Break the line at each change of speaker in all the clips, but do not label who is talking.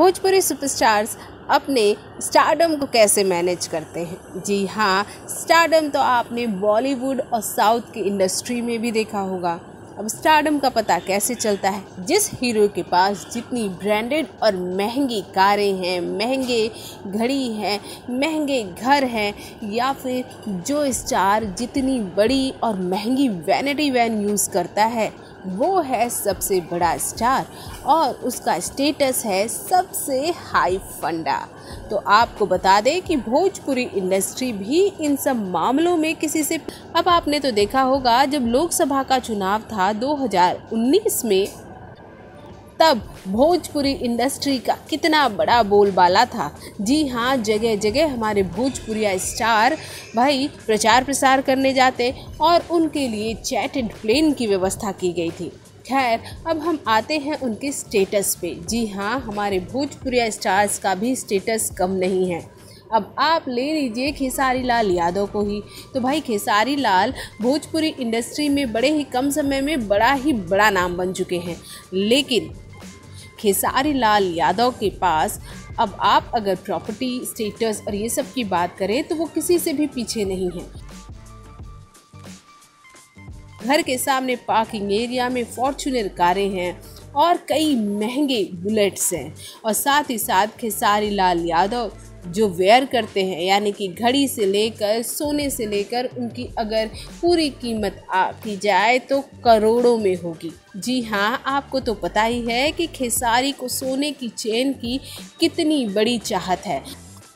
Bhojpuri superstars अपने stardom को कैसे मैनेज करते हैं। जी हाँ, स्टारडम तो आपने बॉलीवुड और साउथ की इंडस्ट्री में भी देखा होगा। अब स्टारडम का पता कैसे चलता है? जिस हीरो के पास जितनी ब्रांडेड और महंगी कारें हैं, महंगे घड़ी हैं, महंगे घर हैं, या फिर जो स्टार जितनी बड़ी और महंगी वैनिटी वैन यूज़ करता है, वो है सबसे बड़ा स्टार और उसका स्टेटस है सबसे हाई फंडा। तो आपको बता दें कि भोजपुरी इंडस्ट्री भी इन सब मामलों में किसी से। अब आपने तो देखा होगा जब लोकसभा का चुनाव था 2019 में, तब भोजपुरी इंडस्ट्री का कितना बड़ा बोलबाला था। जी हाँ, जगह जगह हमारे भोजपुरिया स्टार भाई प्रचार प्रसार करने जाते और उनके लिए चैटेड प्लेन की व्यवस्था की गई थी। खैर, अब हम आते हैं उनके स्टेटस पे। जी हाँ, हमारे भोजपुरिया स्टार्स का भी स्टेटस कम नहीं है। अब आप ले लीजिए खेसारी लाल यादव को ही, तो भाई खेसारी लाल भोजपुरी इंडस्ट्री में बड़े ही कम समय में बड़ा नाम बन चुके हैं। लेकिन खेसारी लाल यादव के पास अब आप अगर प्रॉपर्टी स्टेटस और ये सब की बात करें तो वो किसी से भी पीछे नहीं है। घर के सामने पार्किंग एरिया में फॉर्च्यूनर कारें हैं और कई महंगे बुलेट्स हैं। और साथ ही साथ खेसारी लाल यादव जो वेयर करते हैं, यानी कि घड़ी से लेकर सोने से लेकर उनकी अगर पूरी कीमत की जाए तो करोड़ों में होगी। जी हाँ, आपको तो पता ही है कि खेसारी को सोने की चेन की कितनी बड़ी चाहत है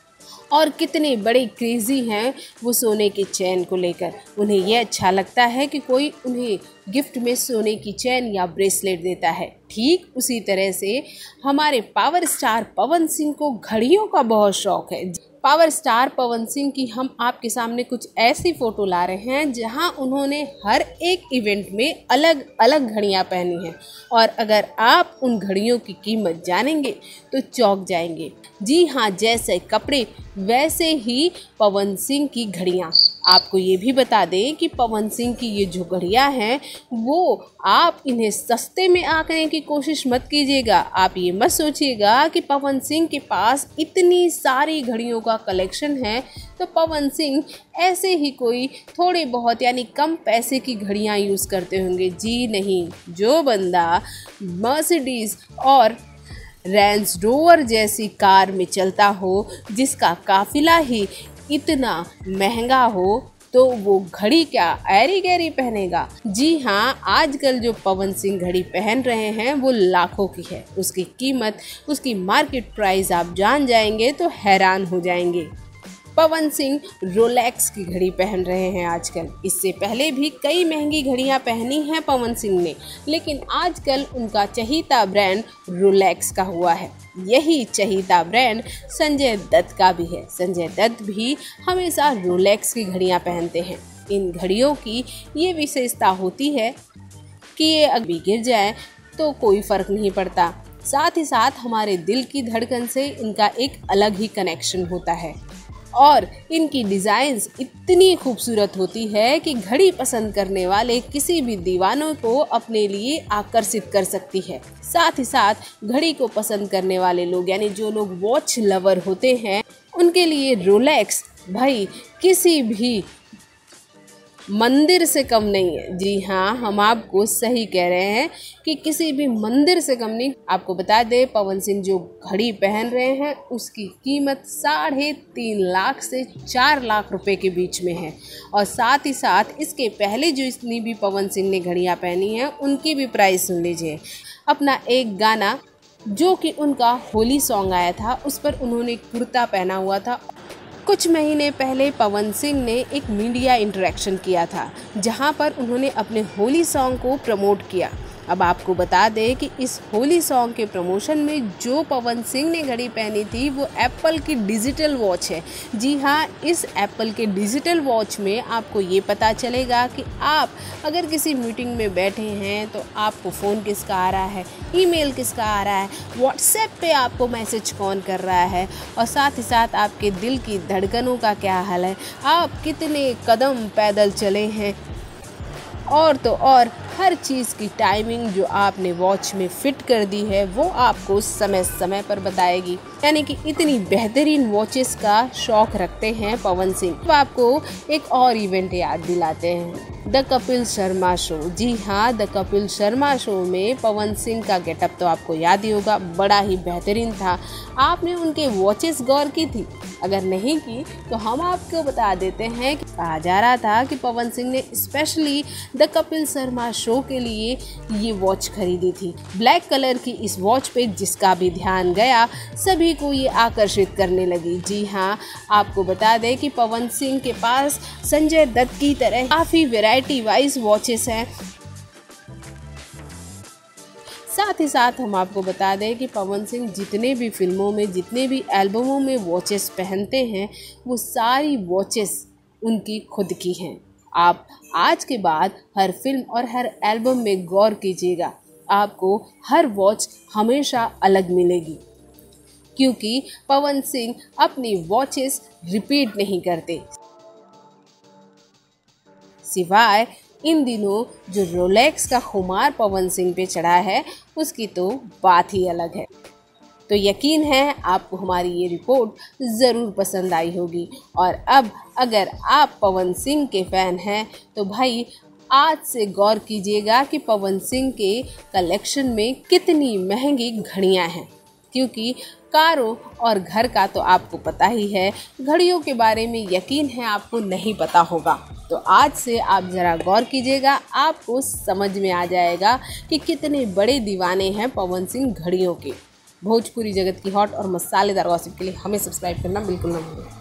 और कितने बड़े क्रेज़ी हैं वो सोने की चैन को लेकर। उन्हें ये अच्छा लगता है कि कोई उन्हें गिफ्ट में सोने की चैन या ब्रेसलेट देता है। ठीक उसी तरह से हमारे पावर स्टार पवन सिंह को घड़ियों का बहुत शौक़ है। पावर स्टार पवन सिंह की हम आपके सामने कुछ ऐसी फ़ोटो ला रहे हैं जहां उन्होंने हर एक इवेंट में अलग अलग घड़ियां पहनी हैं और अगर आप उन घड़ियों की कीमत जानेंगे तो चौंक जाएंगे। जी हाँ, जैसे कपड़े वैसे ही पवन सिंह की घड़ियां। आपको ये भी बता दें कि पवन सिंह की ये जो घड़ियां हैं वो आप इन्हें सस्ते में आंकने की कोशिश मत कीजिएगा। आप ये मत सोचिएगा कि पवन सिंह के पास इतनी सारी घड़ियों का कलेक्शन है तो पवन सिंह ऐसे ही कोई थोड़े बहुत यानी कम पैसे की घड़ियां यूज़ करते होंगे। जी नहीं, जो बंदा मर्सिडीज़ और रेंज रोवर जैसी कार में चलता हो, जिसका काफिला ही इतना महंगा हो, तो वो घड़ी क्या ऐरी गैरी पहनेगा। जी हाँ, आजकल जो पवन सिंह घड़ी पहन रहे हैं वो लाखों की है। उसकी कीमत, उसकी मार्केट प्राइस आप जान जाएंगे तो हैरान हो जाएंगे। पवन सिंह रोलेक्स की घड़ी पहन रहे हैं आजकल। इससे पहले भी कई महंगी घड़ियां पहनी हैं पवन सिंह ने, लेकिन आजकल उनका चहीता ब्रांड रोलेक्स का हुआ है। यही चहीता ब्रांड संजय दत्त का भी है। संजय दत्त भी हमेशा रोलेक्स की घड़ियां पहनते हैं। इन घड़ियों की ये विशेषता होती है कि ये अभी गिर जाए तो कोई फ़र्क नहीं पड़ता। साथ ही साथ हमारे दिल की धड़कन से इनका एक अलग ही कनेक्शन होता है और इनकी डिज़ाइंस इतनी खूबसूरत होती है कि घड़ी पसंद करने वाले किसी भी दीवानों को अपने लिए आकर्षित कर सकती है। साथ ही साथ घड़ी को पसंद करने वाले लोग, यानी जो लोग वॉच लवर होते हैं, उनके लिए रोलेक्स भाई किसी भी मंदिर से कम नहीं है। जी हाँ, हम आपको सही कह रहे हैं कि किसी भी मंदिर से कम नहीं। आपको बता दें, पवन सिंह जो घड़ी पहन रहे हैं उसकी कीमत 3.5 लाख से 4 लाख रुपए के बीच में है। और साथ ही साथ इसके पहले जो इतनी भी पवन सिंह ने घड़ियां पहनी हैं उनकी भी प्राइस सुन लीजिए। अपना एक गाना जो कि उनका होली सॉन्ग आया था, उस पर उन्होंने कुर्ता पहना हुआ था। कुछ महीने पहले पवन सिंह ने एक मीडिया इंटरेक्शन किया था जहां पर उन्होंने अपने होली सॉन्ग को प्रमोट किया। अब आपको बता दें कि इस होली सॉन्ग के प्रमोशन में जो पवन सिंह ने घड़ी पहनी थी वो एप्पल की डिजिटल वॉच है। जी हाँ, इस एप्पल के डिजिटल वॉच में आपको ये पता चलेगा कि आप अगर किसी मीटिंग में बैठे हैं तो आपको फ़ोन किसका आ रहा है, ईमेल किसका आ रहा है, व्हाट्सएप पे आपको मैसेज कौन कर रहा है, और साथ ही साथ आपके दिल की धड़कनों का क्या हाल है, आप कितने कदम पैदल चले हैं, और तो और हर चीज़ की टाइमिंग जो आपने वॉच में फिट कर दी है वो आपको समय समय पर बताएगी। यानी कि इतनी बेहतरीन वॉचेस का शौक रखते हैं पवन सिंह। तो आपको एक और इवेंट याद दिलाते हैं, द कपिल शर्मा शो। जी हाँ, द कपिल शर्मा शो में पवन सिंह का गेटअप तो आपको याद ही होगा, बड़ा ही बेहतरीन था। आपने उनके वॉचेस गौर की थी? अगर नहीं की तो हम आपको बता देते हैं कि कहा जा रहा था कि पवन सिंह ने specially the Kapil Sharma show के लिए ये वॉच खरीदी थी। ब्लैक कलर की इस वॉच पे जिसका भी ध्यान गया सभी को ये आकर्षित करने लगी। जी हाँ, आपको बता दें कि पवन सिंह के पास संजय दत्त की तरह काफ़ी वैरायटी वाइज वॉचेस हैं। साथ ही साथ हम आपको बता दें कि पवन सिंह जितने भी फिल्मों में, जितने भी एल्बमों में वॉचेस पहनते हैं वो सारी वॉचेस उनकी खुद की हैं। आप आज के बाद हर फिल्म और हर एल्बम में गौर कीजिएगा, आपको हर वॉच हमेशा अलग मिलेगी, क्योंकि पवन सिंह अपनी वॉचेस रिपीट नहीं करते। सिवाय इन दिनों जो रोलेक्स का खुमार पवन सिंह पे चढ़ा है उसकी तो बात ही अलग है। तो यकीन है आपको हमारी ये रिपोर्ट ज़रूर पसंद आई होगी। और अब अगर आप पवन सिंह के फ़ैन हैं तो भाई आज से गौर कीजिएगा कि पवन सिंह के कलेक्शन में कितनी महंगी घड़ियां हैं, क्योंकि कारों और घर का तो आपको पता ही है, घड़ियों के बारे में यकीन है आपको नहीं पता होगा। तो आज से आप ज़रा गौर कीजिएगा, आपको समझ में आ जाएगा कि कितने बड़े दीवाने हैं पवन सिंह घड़ियों के। भोजपुरी जगत की हॉट और मसालेदार गॉसिप के लिए हमें सब्सक्राइब करना बिल्कुल ना भूलें।